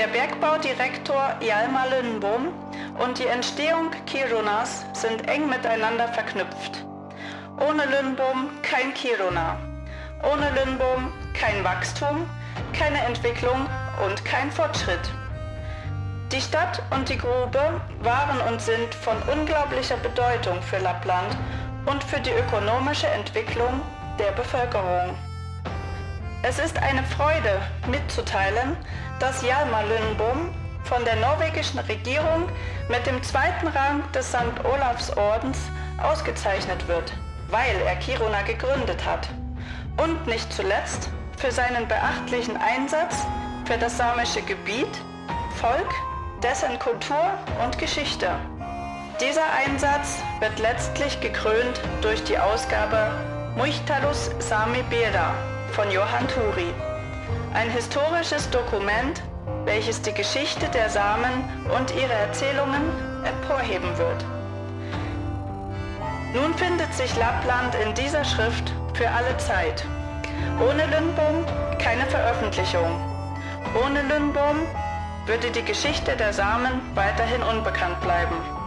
Der Bergbaudirektor Hjalmar Lönnbom und die Entstehung Kirunas sind eng miteinander verknüpft. Ohne Lönnbom kein Kiruna. Ohne Lönnbom kein Wachstum, keine Entwicklung und kein Fortschritt. Die Stadt und die Grube waren und sind von unglaublicher Bedeutung für Lappland und für die ökonomische Entwicklung der Bevölkerung. Es ist eine Freude mitzuteilen, dass Hjalmar Lönnbom von der norwegischen Regierung mit dem 2. Rang des St. Olavsordens ausgezeichnet wird, weil er Kiruna gegründet hat und nicht zuletzt für seinen beachtlichen Einsatz für das samische Gebiet, Volk, dessen Kultur und Geschichte. Dieser Einsatz wird letztlich gekrönt durch die Ausgabe Muistelus Sámi Béra von Johann Turi, ein historisches Dokument, welches die Geschichte der Samen und ihre Erzählungen emporheben wird. Nun findet sich Lappland in dieser Schrift für alle Zeit. Ohne Lönnbom keine Veröffentlichung. Ohne Lönnbom würde die Geschichte der Samen weiterhin unbekannt bleiben.